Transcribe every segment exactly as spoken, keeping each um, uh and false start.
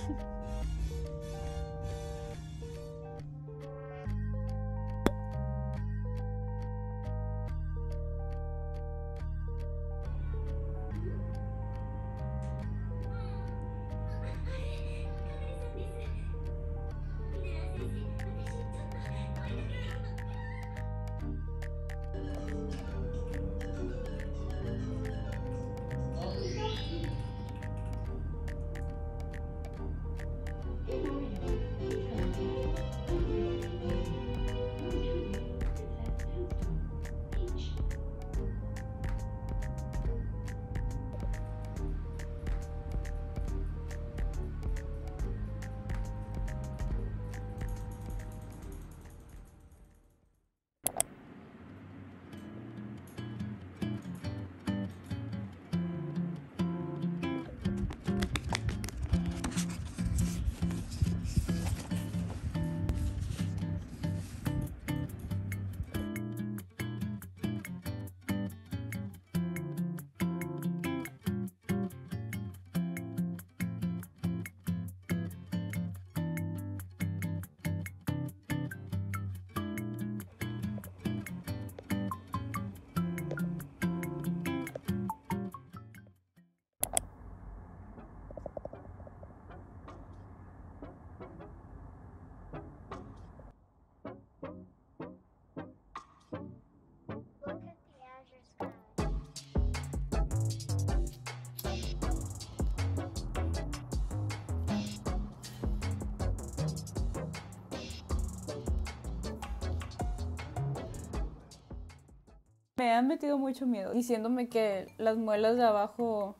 Me han metido mucho miedo, diciéndome que las muelas de abajo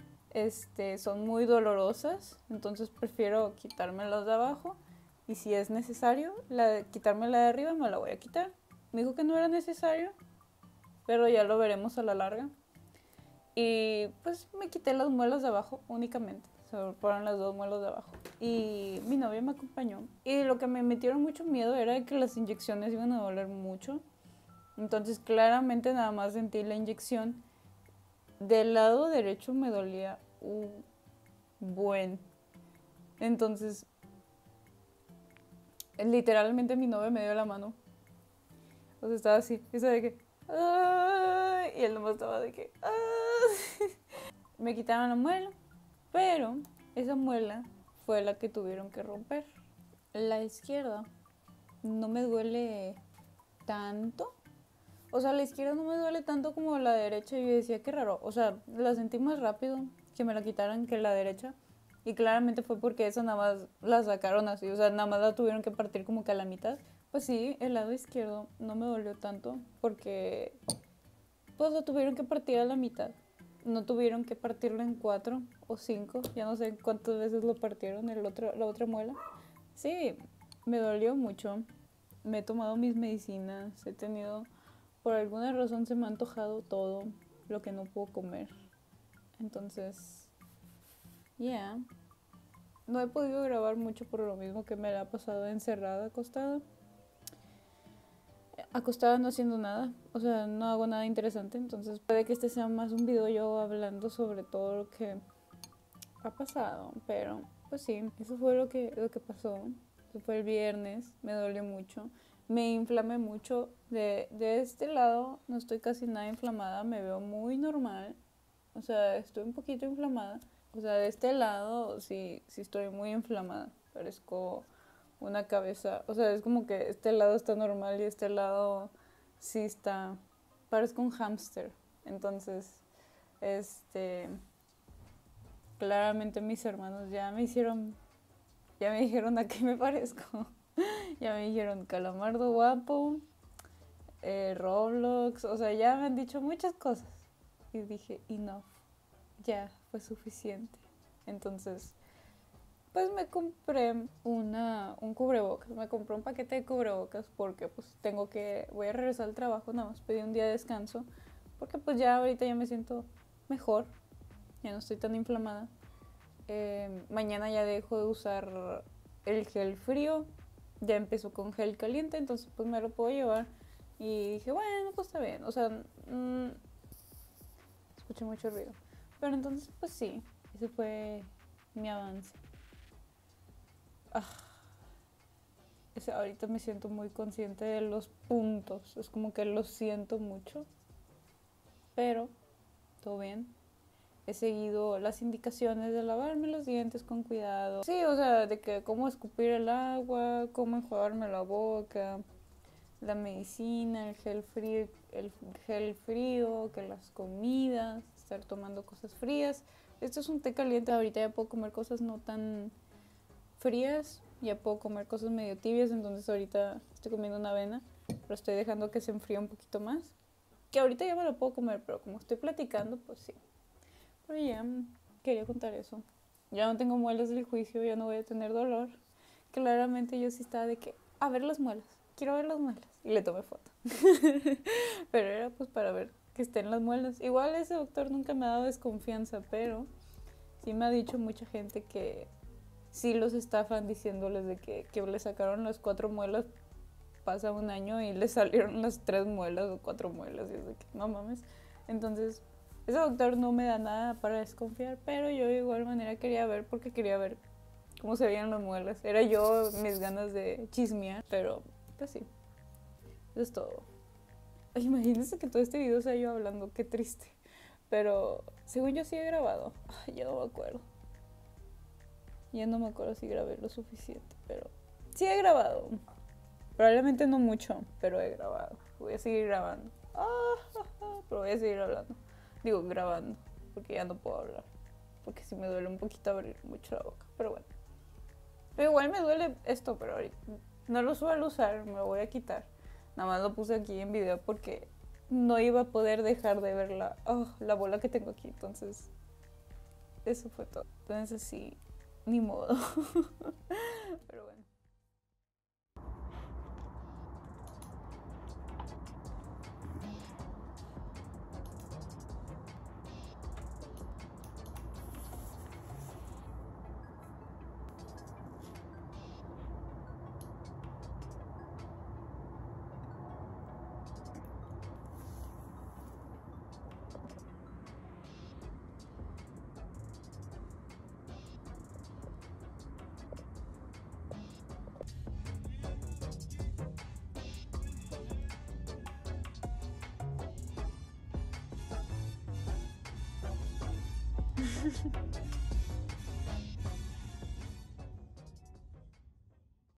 este, son muy dolorosas, entonces prefiero quitarme las de abajo y si es necesario la de, quitarme la de arriba, me la voy a quitar. Me dijo que no era necesario, pero ya lo veremos a la larga. Y pues me quité las muelas de abajo únicamente, se fueron las dos muelas de abajo. Y mi novia me acompañó y lo que me metieron mucho miedo era que las inyecciones iban a doler mucho. Entonces claramente nada más sentí la inyección. Del lado derecho me dolía un buen. Entonces, literalmente mi novia me dio la mano. O sea, estaba así. Y de que... ¡ay! Y él nomás estaba de que... ¡ay! Me quitaron la muela. Pero esa muela fue la que tuvieron que romper. La izquierda no me duele tanto. O sea, la izquierda no me duele tanto como la derecha y yo decía, qué raro. O sea, la sentí más rápido que me la quitaran que la derecha. Y claramente fue porque esa nada más la sacaron así. O sea, nada más la tuvieron que partir como que a la mitad. Pues sí, el lado izquierdo no me dolió tanto porque pues la tuvieron que partir a la mitad. No tuvieron que partirlo en cuatro o cinco. Ya no sé cuántas veces lo partieron el otro, la otra muela. Sí, me dolió mucho. Me he tomado mis medicinas. He tenido... Por alguna razón se me ha antojado todo lo que no puedo comer. Entonces, ya. Yeah. No he podido grabar mucho por lo mismo que me la ha pasado encerrada, acostada. Acostada no haciendo nada. O sea, no hago nada interesante. Entonces puede que este sea más un video yo hablando sobre todo lo que ha pasado. Pero, pues sí, eso fue lo que, lo que pasó. Eso fue el viernes. Me dolió mucho. Me inflamé mucho. De, de este lado no estoy casi nada inflamada, me veo muy normal. O sea, estoy un poquito inflamada. O sea, de este lado sí, sí estoy muy inflamada. Parezco una cabeza. O sea, es como que este lado está normal y este lado sí está... Parezco un hámster. Entonces, este... claramente mis hermanos ya me hicieron... Ya me dijeron a qué me parezco. Ya me dijeron Calamardo guapo, eh, Roblox, o sea, ya me han dicho muchas cosas. Y dije, enough, ya fue suficiente. Entonces, pues me compré una, un cubrebocas, me compré un paquete de cubrebocas porque pues tengo que, voy a regresar al trabajo, nada más pedí un día de descanso, porque pues ya ahorita ya me siento mejor, ya no estoy tan inflamada. Eh, mañana ya dejo de usar el gel frío. Ya empezó con gel caliente, entonces pues me lo puedo llevar. Y dije, bueno, pues está bien. O sea, mmm, escuché mucho ruido. Pero entonces, pues sí, ese fue mi avance. Ah, o sea, ahorita me siento muy consciente de los puntos. Es como que los siento mucho. Pero, todo bien. He seguido las indicaciones de lavarme los dientes con cuidado. Sí, o sea, de que cómo escupir el agua, cómo enjuagarme la boca, la medicina, el gel frío, el gel frío, que las comidas, estar tomando cosas frías. Esto es un té caliente, ahorita ya puedo comer cosas no tan frías, ya puedo comer cosas medio tibias, entonces ahorita estoy comiendo una avena, pero estoy dejando que se enfríe un poquito más. Que ahorita ya me lo puedo comer, pero como estoy platicando, pues sí. Pero ya, quería contar eso. Ya no tengo muelas del juicio, ya no voy a tener dolor. Claramente yo sí estaba de que, a ver las muelas, quiero ver las muelas. Y le tomé foto. Pero era pues para ver que estén las muelas. Igual ese doctor nunca me ha dado desconfianza, pero sí me ha dicho mucha gente que sí los estafan diciéndoles de que, que le sacaron las cuatro muelas, pasa un año y le salieron las tres muelas o cuatro muelas. Y es de que, no mames. Entonces, ese doctor no me da nada para desconfiar, pero yo de igual manera quería ver porque quería ver cómo se veían las muelas. Era yo, mis ganas de chismear, pero pues sí, eso es todo. Ay, imagínense que todo este video sea yo hablando, qué triste. Pero según yo sí he grabado. Ay, ya no me acuerdo. Ya no me acuerdo si grabé lo suficiente, pero sí he grabado. Probablemente no mucho, pero he grabado. Voy a seguir grabando. Ah, ah, ah, pero voy a seguir hablando. Digo, grabando, porque ya no puedo hablar. Porque sí me duele un poquito abrir mucho la boca, pero bueno. Pero igual me duele esto, pero ahorita no lo suelo usar, me lo voy a quitar. Nada más lo puse aquí en video porque no iba a poder dejar de ver la, oh, la bola que tengo aquí. Entonces, eso fue todo. Entonces sí, ni modo. Pero bueno.